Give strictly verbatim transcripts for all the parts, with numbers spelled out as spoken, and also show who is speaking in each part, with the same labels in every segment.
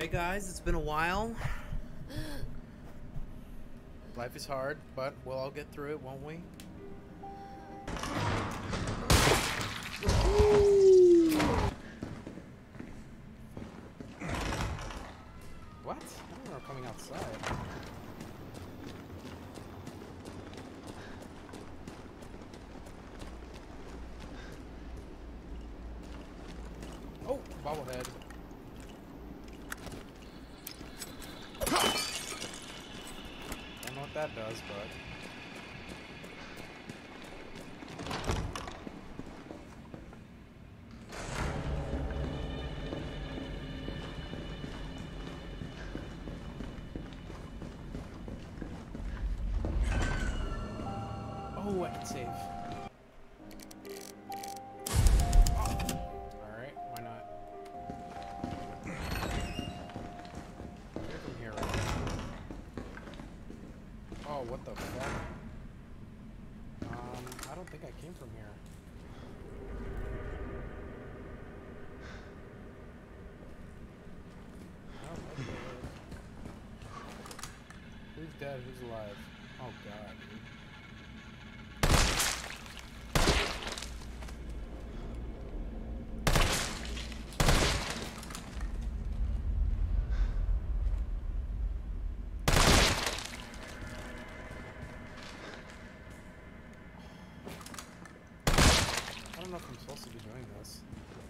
Speaker 1: Hey guys, it's been a while. Life is hard, but we'll all get through it, won't we? What? I don't know, coming outside. Oh, bobblehead. Don't know what that does, but... Oh, I can save. Alright, why not? Here from here, right? Oh, what the fuck? Um, I don't think I came from here. Oh, okay. Who's dead? Who's alive? Oh god, dude. I don't know if I'm supposed to be doing this.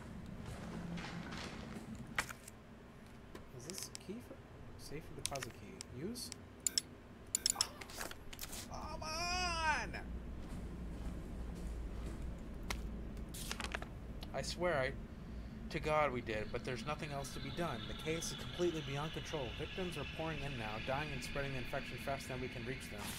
Speaker 1: Is this key for safe for deposit key? Use? Come on! I swear I to God we did, but there's nothing else to be done. The case is completely beyond control. Victims are pouring in now, dying and spreading the infection faster than we can reach them.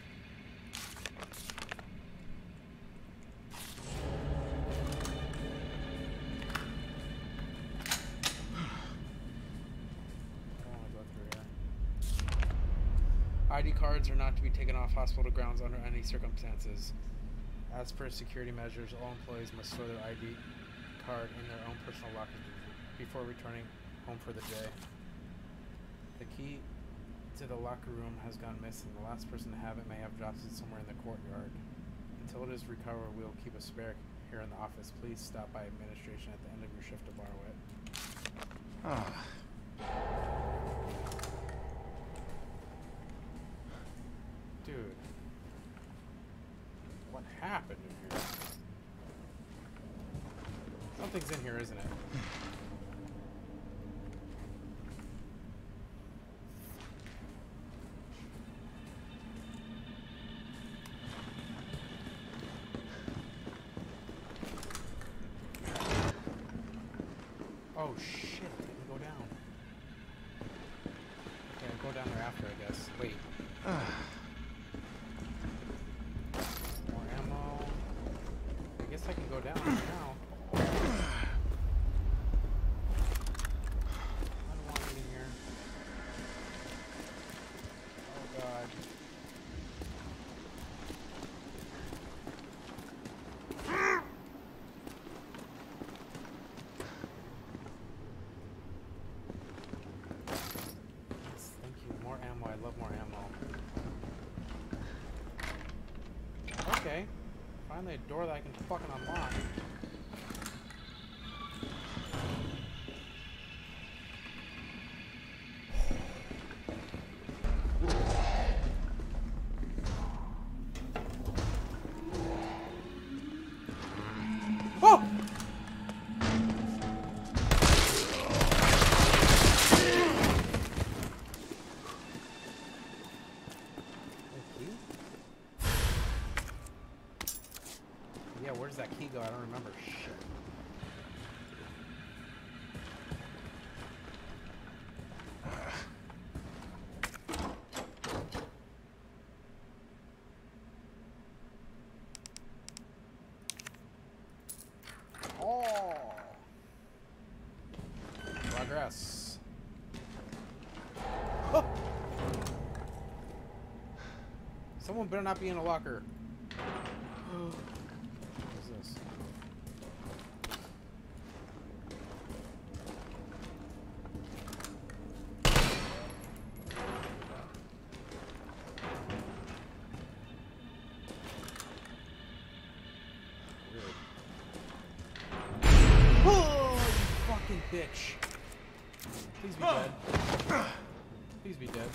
Speaker 1: I D cards are not to be taken off hospital grounds under any circumstances. As per security measures, all employees must store their I D card in their own personal lockers before returning home for the day. The key to the locker room has gone missing. The last person to have it may have dropped it somewhere in the courtyard. Until it is recovered, we'll keep a spare here in the office. Please stop by administration at the end of your shift to borrow it.
Speaker 2: Ah.
Speaker 1: Dude, what happened in here? Something's in here, isn't it? Oh shit, I can go down. Okay, I'll go down there after, I guess. Wait. More ammo. I guess I can go down right now. I don't want to get in here. Oh god. Yes, thank you. More ammo. I love more ammo. Okay. Finally a door that I can fucking unlock. Oh! Yeah, where does that key go? I don't remember. Shit. Oh! Progress. Oh! Someone better not be in a locker. What is this? bitch. Please be dead. Please be dead.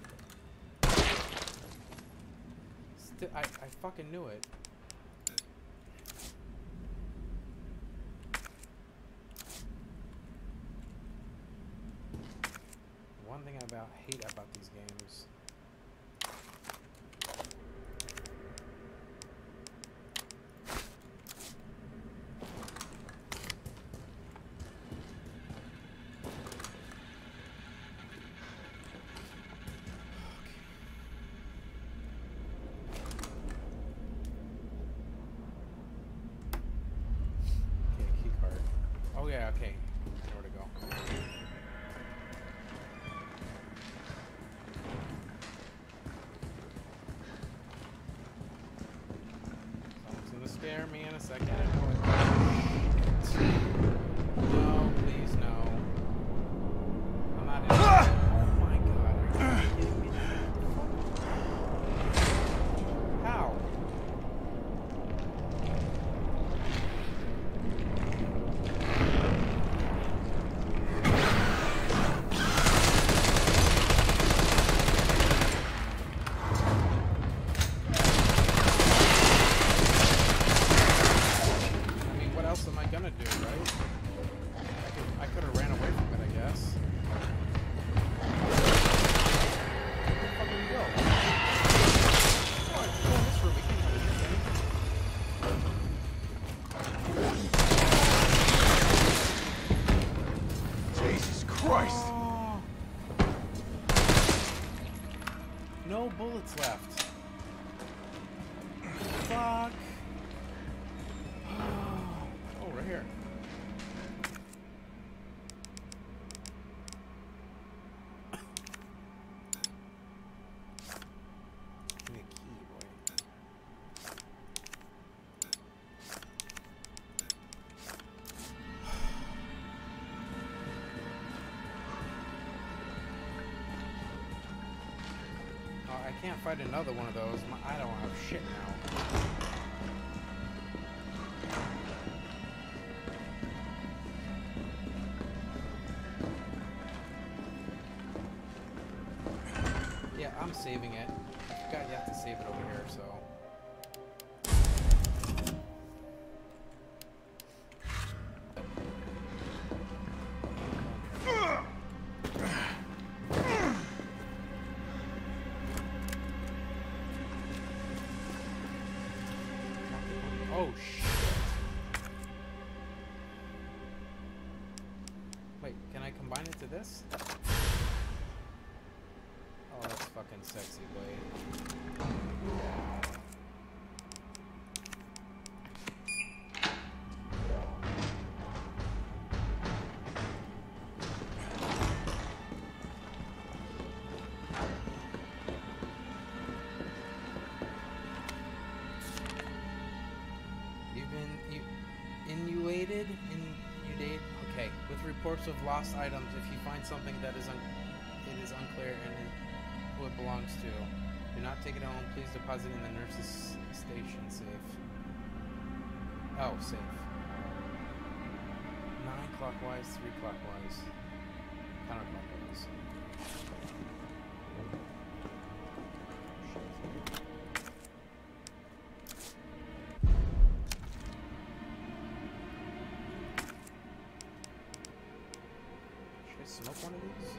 Speaker 1: Sti I, I fucking knew it. One thing I about hate about these games. Oh yeah, okay. I know where to go. Someone's gonna scare me in a second. I know it. No, please no. I'm not in. Oh my god, are you kidding me? How? No bullets left. Fuck. Oh, right here. Give me a key, boy. I can't fight another one of those. My, I don't have shit now. Yeah, I'm saving it. I forgot you have to save it over here, so. Oh shit. Wait, can I combine it to this? Oh, that's fucking sexy, Blade. Innuated, inundate. Okay. With reports of lost items, if you find something that is un it is unclear and it, who it belongs to, do not take it home. Please deposit it in the nurse's station safe. Oh, safe. Nine clockwise, three clockwise, counterclockwise. Smoke one of these?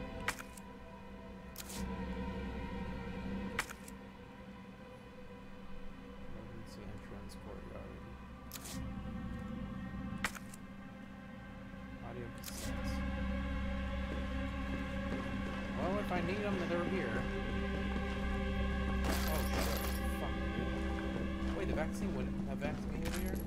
Speaker 1: Emergency entrance courtyard. Audio cassettes. Well, if I need them, they're here. Oh shit. Fuck. Wait, the vaccine wouldn't have vaccine over here?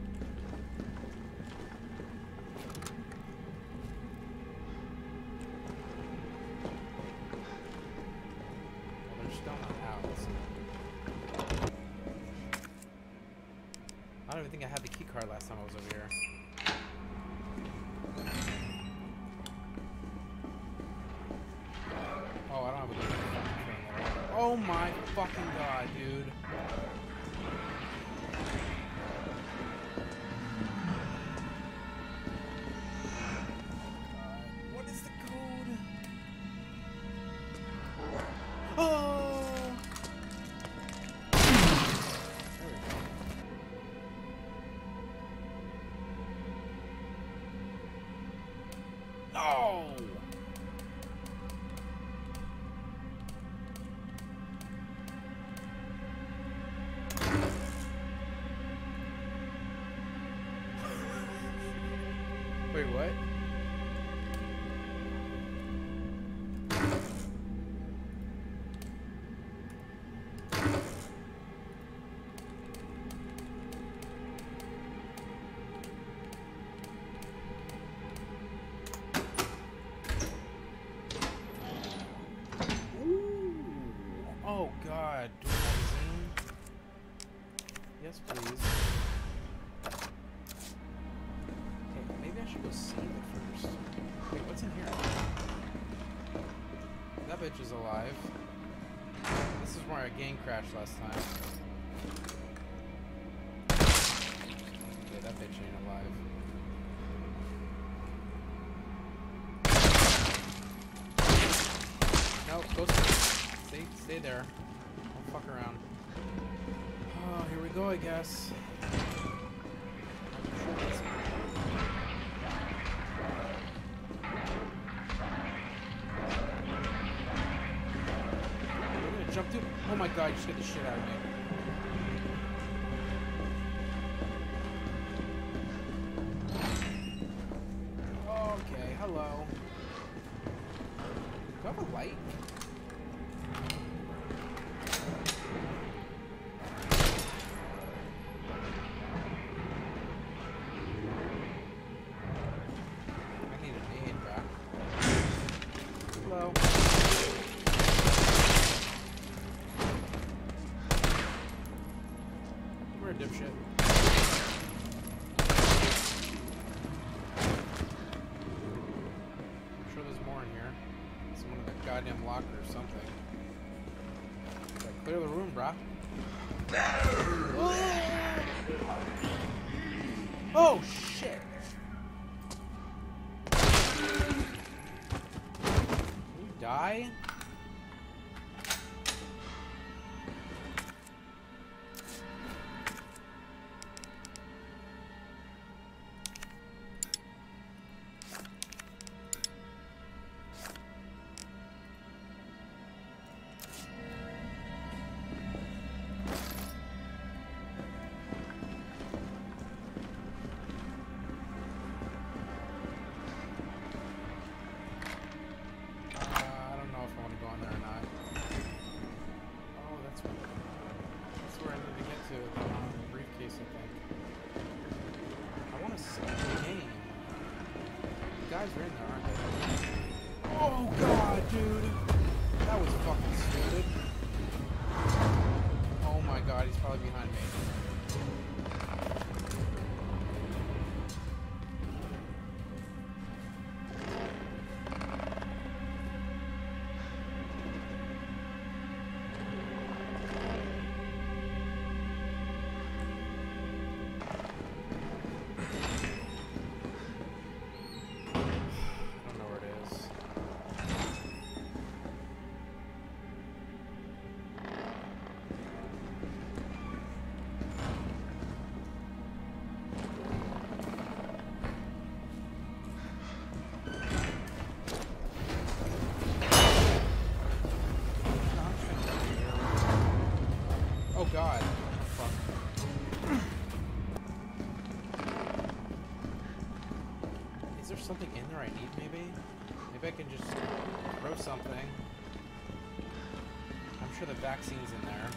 Speaker 1: I don't even think I had the key card last time I was over here. Oh, I don't have a good fucking train there. Oh my fucking god, dude. That bitch is alive. This is where our game crashed last time. Yeah, that bitch ain't alive. No, go stay, stay there. Don't fuck around. Oh, here we go, I guess. Jump through. Oh my god, you scared the shit out of me. Okay, hello. Do I have a light? I need an aid, bro. Hello. We're a dipshit. I'm sure there's more in here. Someone with a goddamn locker or something. Gotta clear the room, brah. Oh shit! Did you die? Guys are in there, aren't they? Oh god, dude! That was fucking stupid. Oh my god, he's probably behind me. God. Oh, fuck. Is there something in there I need, maybe? Maybe I can just throw something. I'm sure the vaccine's in there.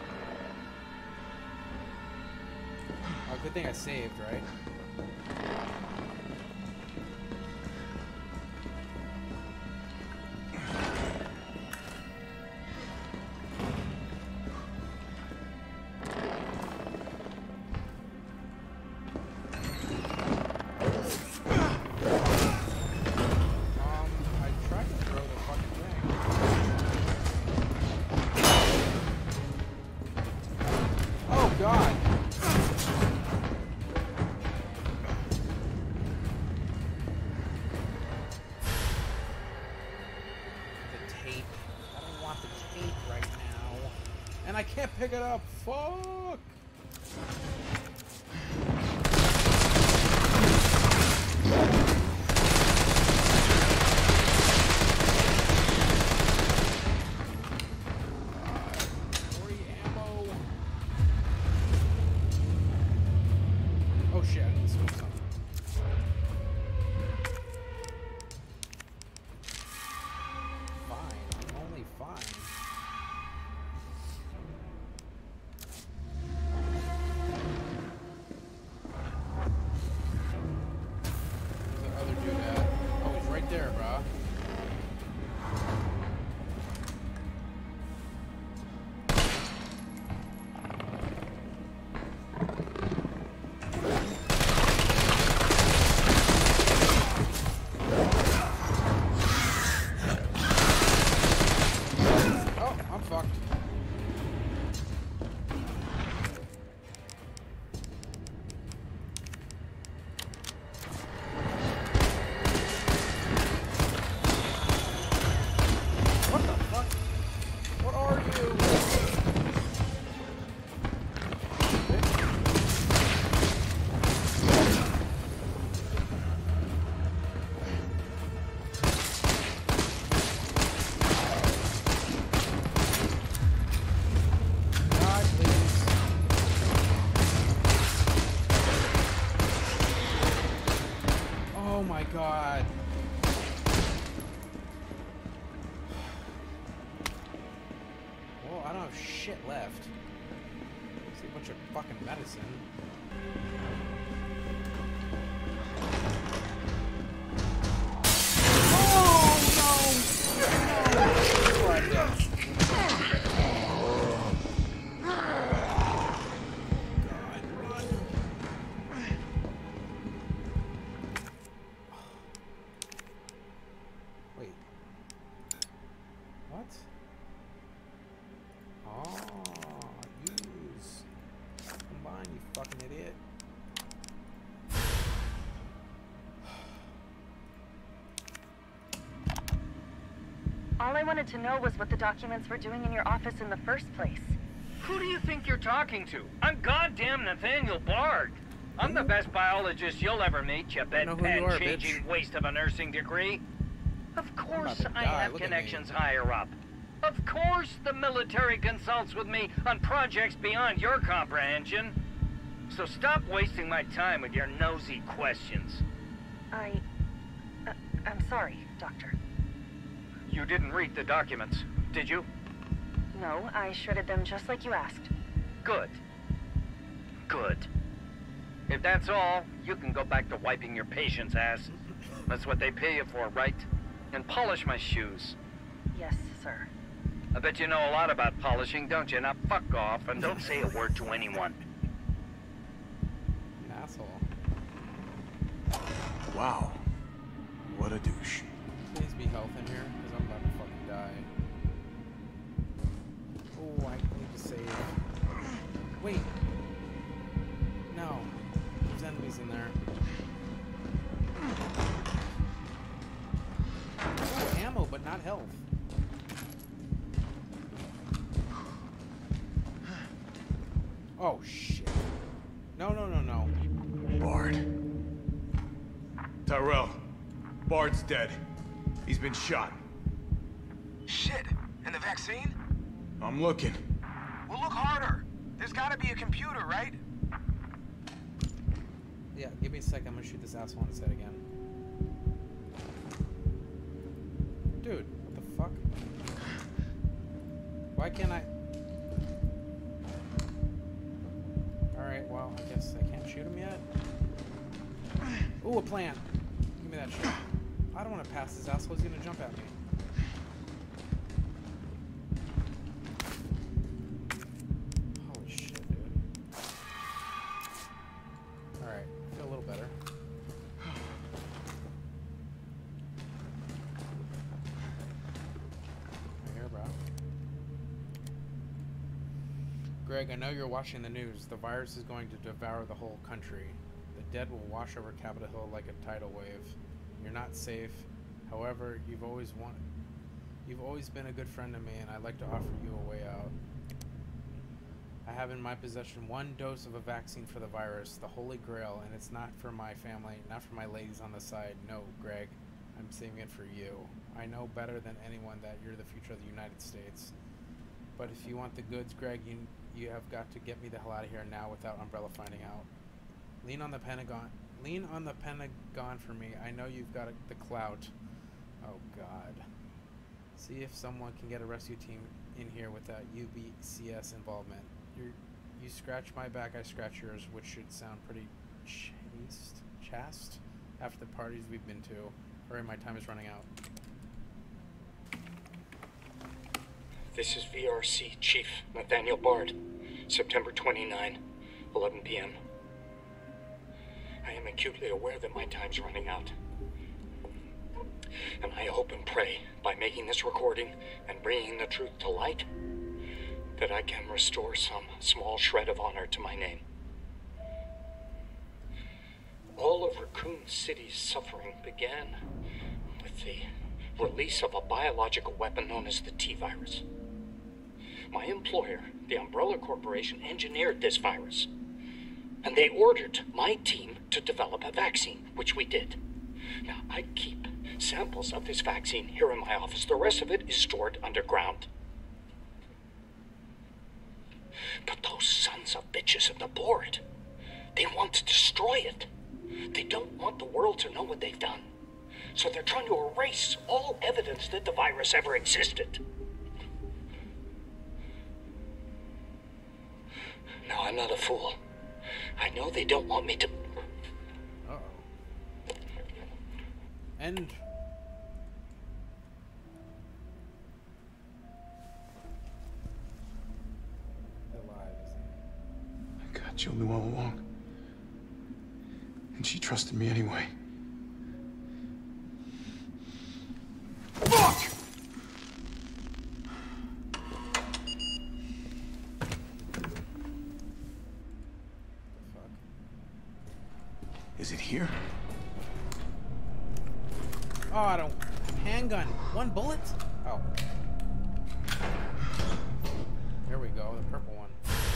Speaker 1: Oh, good thing I saved, right? God. The tape. I don't want the tape right now. And I can't pick it up. Fuck. Oh shit, I need to switch something. Fine, I'm only fine. shit left. See a bunch of fucking medicine.
Speaker 3: All I wanted to know was what the documents were doing in your office in the first place.
Speaker 4: Who do you think you're talking to? I'm goddamn Nathaniel Bard. I'm the best biologist you'll ever meet, you bedpan-changing waste of a nursing degree. Of course I have connections higher up. Of course the military consults with me on projects beyond your comprehension. So stop wasting my time with your nosy questions.
Speaker 3: I... Uh, I'm sorry, Doctor.
Speaker 4: You didn't read the documents, did you?
Speaker 3: No, I shredded them just like you asked.
Speaker 4: Good. Good. If that's all, you can go back to wiping your patient's ass. That's what they pay you for, right? And polish my shoes.
Speaker 3: Yes, sir.
Speaker 4: I bet you know a lot about polishing, don't you? Now fuck off and don't say a word to anyone.
Speaker 1: An asshole.
Speaker 2: Wow. What a douche.
Speaker 1: Please be health in here, because I'm about to fucking die. Oh, I need to save. Wait. No. There's enemies in there. Oh, ammo, but not health. Oh, shit. No, no, no, no.
Speaker 2: Bard. Tyrell. Bard's dead. He's been shot.
Speaker 5: Shit! And the vaccine?
Speaker 2: I'm looking.
Speaker 5: Well, look harder. There's gotta be a computer, right?
Speaker 1: Yeah, give me a second. I'm gonna shoot this asshole in his head again. Dude, what the fuck? Why can't I... Alright, well, I guess I can't shoot him yet. Ooh, a plant. Give me that shit. I don't want to pass this asshole. He's gonna jump at me. Holy shit, dude. Alright, I feel a little better. Right here, bro. Greg, I know you're watching the news. The virus is going to devour the whole country. The dead will wash over Capitol Hill like a tidal wave. You're not safe. However, you've always wanted, you've always been a good friend to me, and I'd like to offer you a way out. I have in my possession one dose of a vaccine for the virus, the Holy Grail, and it's not for my family, not for my ladies on the side. No, Greg, I'm saving it for you. I know better than anyone that you're the future of the United States. But if you want the goods, Greg, you you have got to get me the hell out of here now without Umbrella finding out. Lean on the Pentagon. Lean on the Pentagon for me. I know you've got a, the clout. Oh, God. See if someone can get a rescue team in here without U B C S involvement. You're, you scratch my back, I scratch yours, which should sound pretty chaste, chaste after the parties we've been to. Hurry, my time is running out.
Speaker 6: This is V R C Chief Nathaniel Bard, September twenty-ninth, eleven p m I am acutely aware that my time's running out. And I hope and pray, by making this recording and bringing the truth to light, that I can restore some small shred of honor to my name. All of Raccoon City's suffering began with the release of a biological weapon known as the T-virus. My employer, the Umbrella Corporation, engineered this virus. And they ordered my team to develop a vaccine, which we did. Now, I keep samples of this vaccine here in my office. The rest of it is stored underground. But those sons of bitches at the board, they want to destroy it. They don't want the world to know what they've done. So they're trying to erase all evidence that the virus ever existed. fool. I know they don't want me to...
Speaker 1: Uh-oh. And...
Speaker 2: Jill knew all along. And she trusted me anyway. Fuck! Is it here?
Speaker 1: Oh, I don't... Handgun. One bullet? Oh. There we go, the purple one.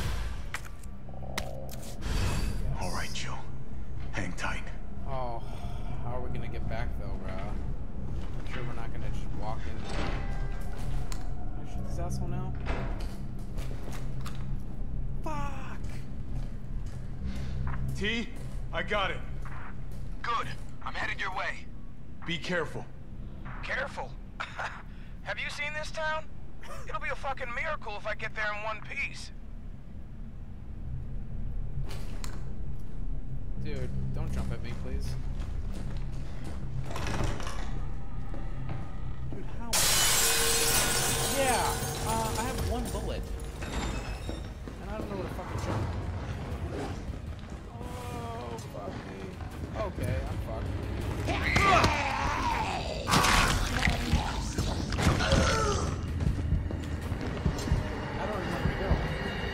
Speaker 2: All right, Jill. Hang tight.
Speaker 1: Oh, how are we gonna get back though, bro? I'm sure we're not gonna just walk in there. Can I shoot this asshole now? Fuck!
Speaker 2: T, I got it.
Speaker 5: Good. I'm headed your way.
Speaker 2: Be careful.
Speaker 5: Careful? Have you seen this town? It'll be a fucking miracle if I get there in one piece.
Speaker 1: Dude, don't jump at me, please. Dude, how? Yeah, uh, I have one bullet. And I don't know where to fucking jump. Oh, fuck me. Okay, I'm fucked. I don't remember where to go.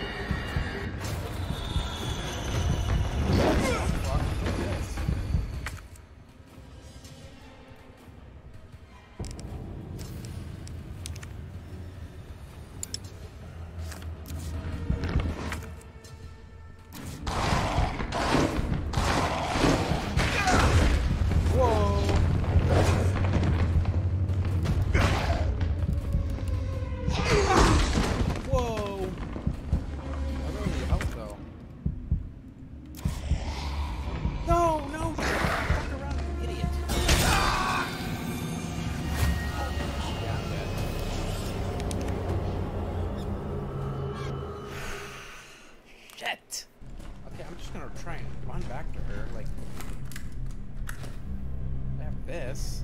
Speaker 1: This.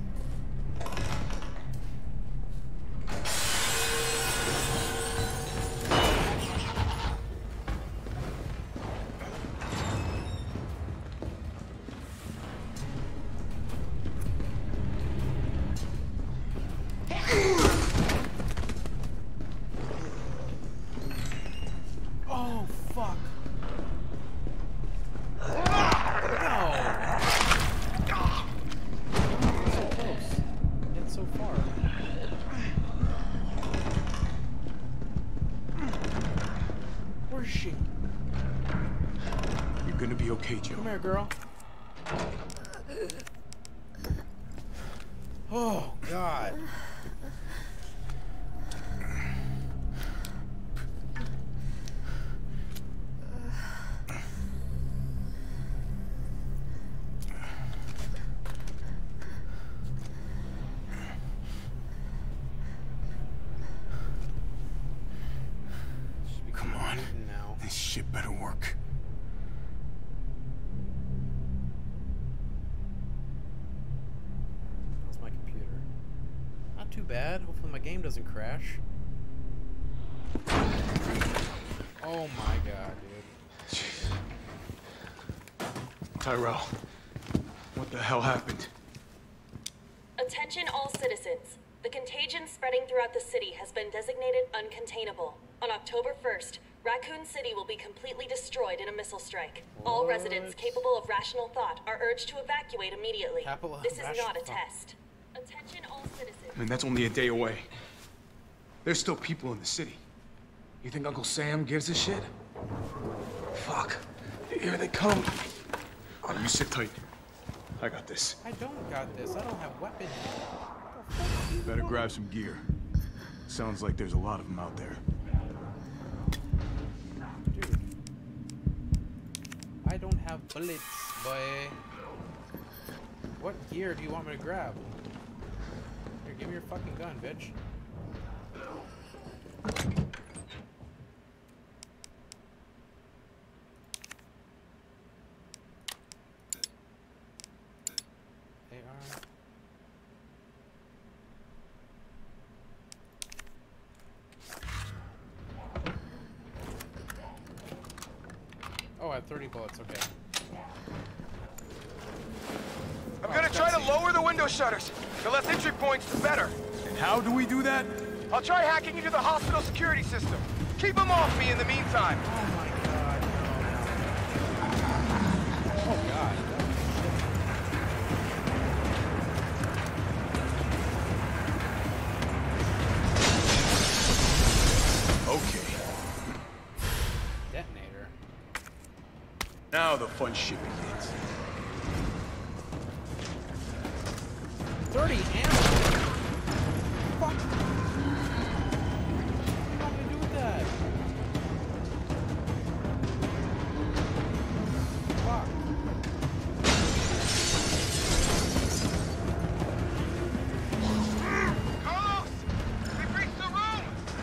Speaker 1: Oh, fuck.
Speaker 2: You're gonna be okay, Joe.
Speaker 1: Come here, girl. Oh, God.
Speaker 2: Come on. Now. This shit better work.
Speaker 1: How's my computer? Not too bad. Hopefully my game doesn't crash. Oh my god, dude.
Speaker 2: Tyrell, what the hell happened?
Speaker 7: Attention all citizens. The contagion spreading throughout the city has been designated uncontainable. On October first, Raccoon City will be completely destroyed in a missile strike. What? All residents capable of rational thought are urged to evacuate immediately.
Speaker 1: Capital
Speaker 7: this is not a
Speaker 1: thought.
Speaker 7: test. Attention all citizens.
Speaker 2: I mean, that's only a day away. There's still people in the city.
Speaker 5: You think Uncle Sam gives a shit? Fuck.
Speaker 2: Here they come. Oh, you sit tight. I got this.
Speaker 1: I don't got this. I don't have weapons.
Speaker 2: Better grab some gear. Sounds like there's a lot of them out there.
Speaker 1: Dude. I don't have bullets, boy. What gear do you want me to grab? Here, give me your fucking gun, bitch. thirty bullets, okay.
Speaker 5: I'm gonna try to lower the window shutters. The less entry points, the better.
Speaker 2: And how do we do that?
Speaker 5: I'll try hacking into the hospital security system. Keep them off me in the meantime.
Speaker 1: Oh my god, no. Oh god.
Speaker 2: Okay.
Speaker 1: Detonator.
Speaker 2: Now the fun shit begins.
Speaker 1: thirty ammo? Fuck. What am I gonna do with that? Fuck.
Speaker 5: Carlos! We've reached the room!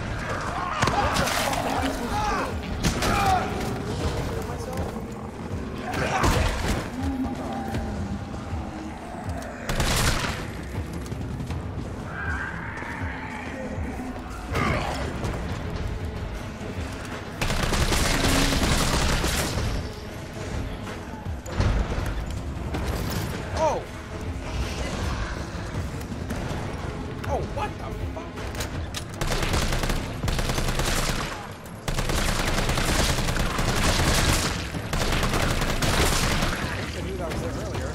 Speaker 1: Oh! Oh, what the fuck? I knew that was there earlier.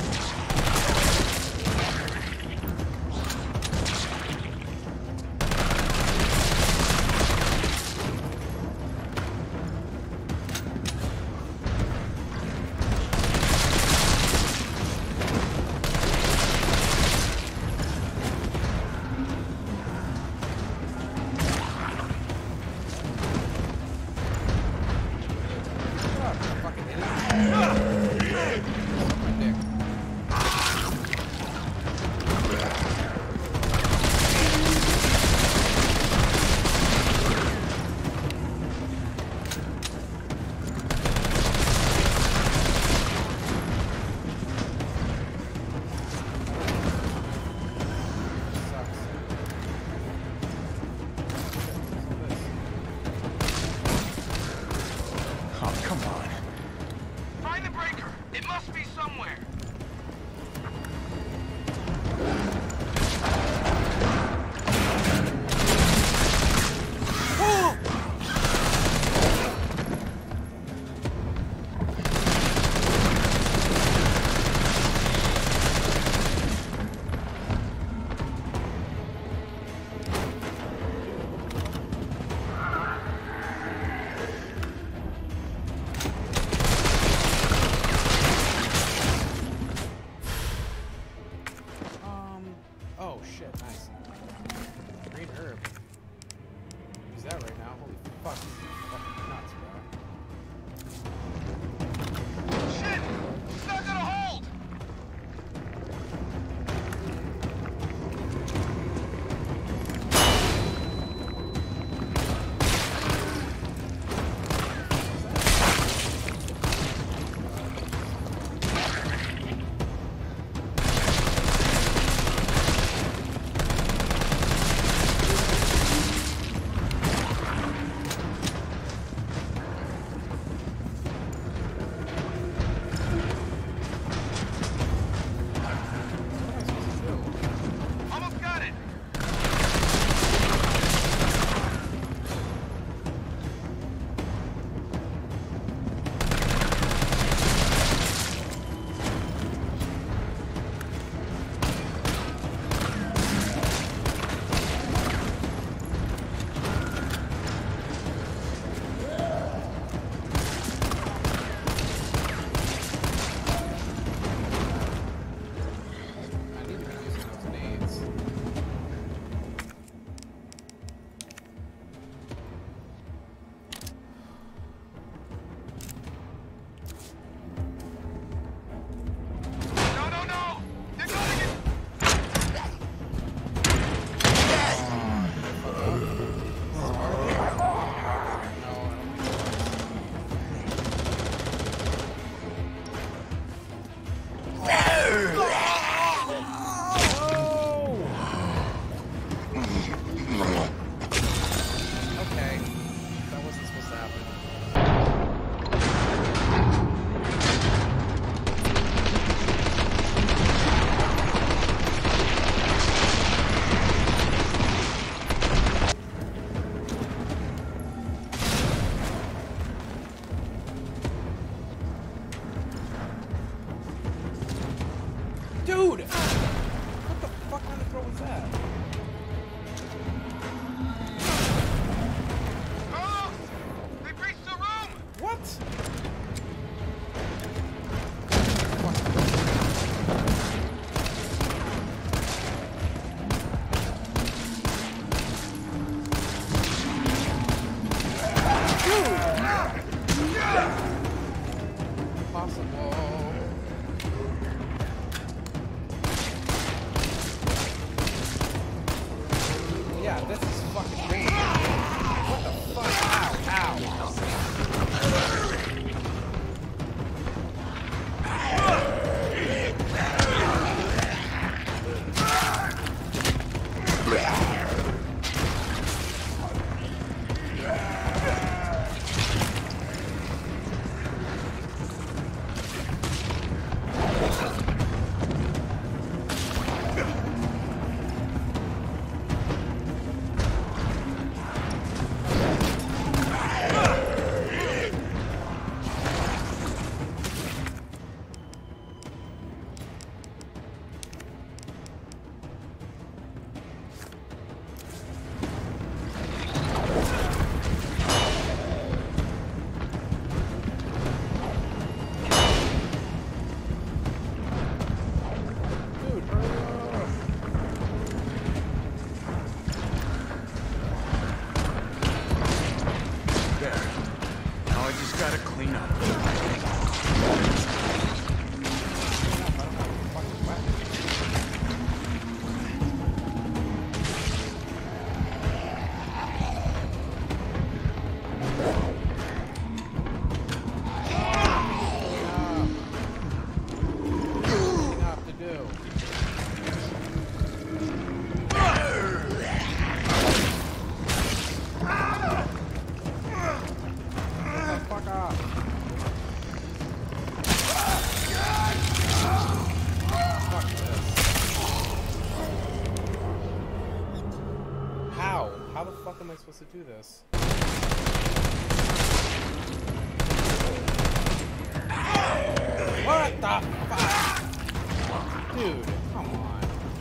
Speaker 2: Oh, come on.
Speaker 5: Find the breaker. It must be somewhere.
Speaker 1: Yeah, this is fucking crazy. What the fuck? Ow, ow. To do this. What the fuck? Dude, come on.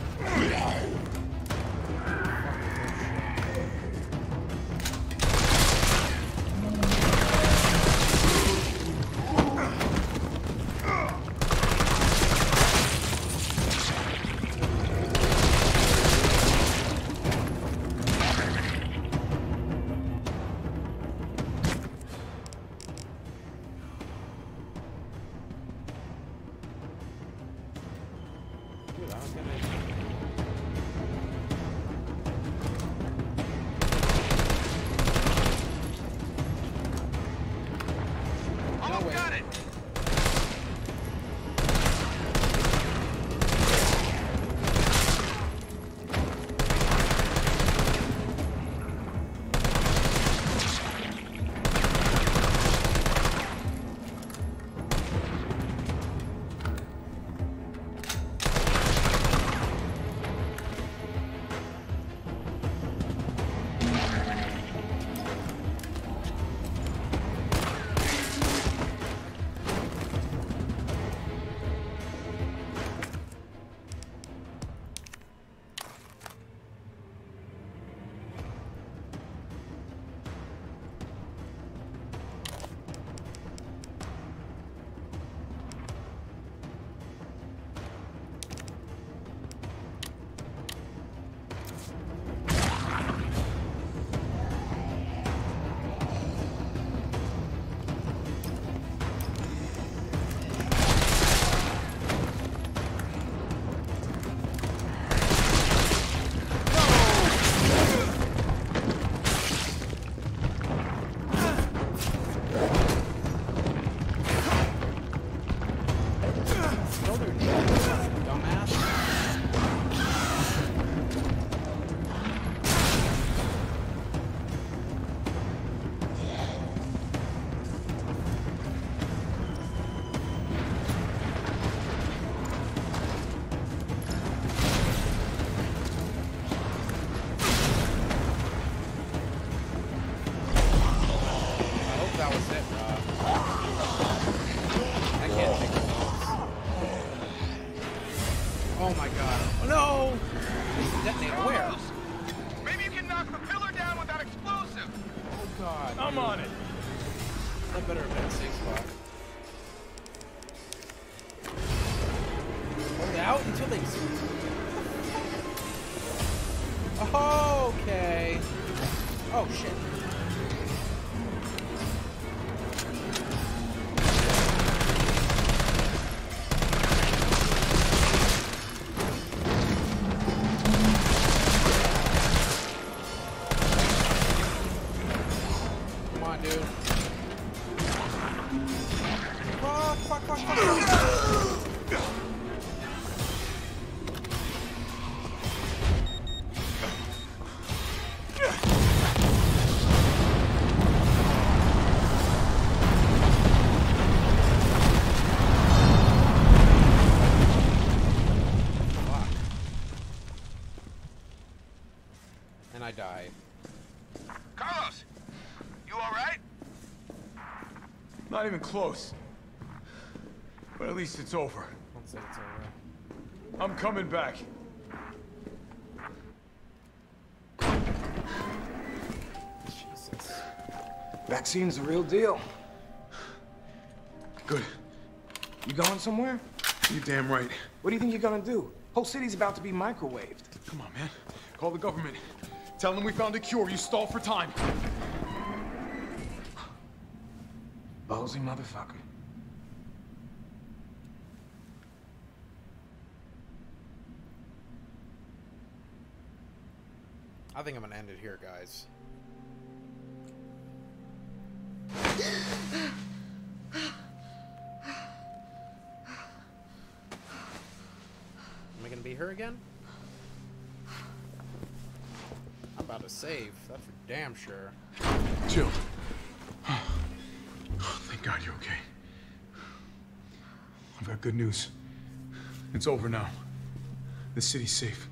Speaker 1: Oh my god. Oh no! Detonate where?
Speaker 5: Maybe you can knock the pillar down with that explosive.
Speaker 1: Oh god.
Speaker 5: I'm
Speaker 1: dude.
Speaker 5: on it.
Speaker 1: That better have been a safe spot. Hold out until they... Oh, okay. Oh shit. dude. Fuck, fuck, fuck, fuck, fuck. And I die.
Speaker 5: Carlos, you all right?
Speaker 2: Not even close. But at least it's over.
Speaker 1: Don't say it's over.
Speaker 2: I'm coming back.
Speaker 1: Jesus.
Speaker 5: Vaccine's the real deal.
Speaker 2: Good.
Speaker 5: You going somewhere?
Speaker 2: You're damn right.
Speaker 5: What do you think you're gonna do? Whole city's about to be microwaved.
Speaker 2: Come on, man. Call the government. Tell them we found a cure. You stall for time.
Speaker 5: Ballsy motherfucker.
Speaker 1: I think I'm gonna end it here, guys. Am I gonna be her again? I'm about to save. That's for damn sure.
Speaker 2: Jill. Oh, thank God you're okay. I've got good news. It's over now. The city's safe.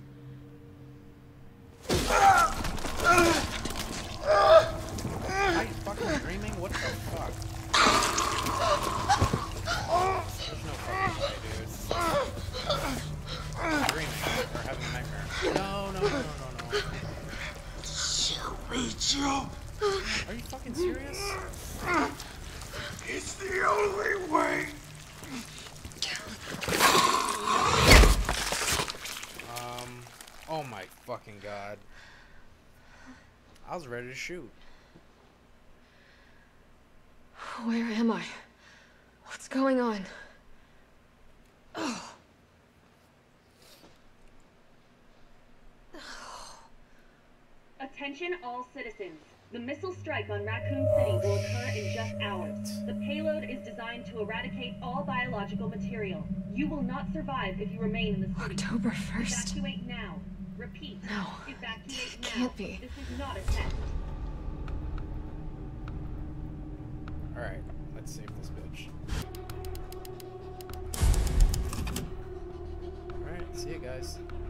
Speaker 1: Are you fucking dreaming? What the fuck? There's no fucking way, dude. I'm dreaming or having a nightmare. No, no, no, no, no, no.
Speaker 2: Shoot me, Jill.
Speaker 1: Are you fucking serious?
Speaker 2: It's the only way.
Speaker 1: Um, oh my fucking God. I was ready to shoot.
Speaker 8: Where am I? What's going on? Oh.
Speaker 9: Attention all citizens. The missile strike on Raccoon City will occur in just hours. The payload is designed to eradicate all biological material. You will not survive if you remain in the city.
Speaker 8: October first.
Speaker 9: Evacuate now. Repeat.
Speaker 8: No.
Speaker 9: Evacuate now.
Speaker 8: Can't be.
Speaker 9: This is not a test.
Speaker 1: Alright, let's save this bitch. Alright, see you guys.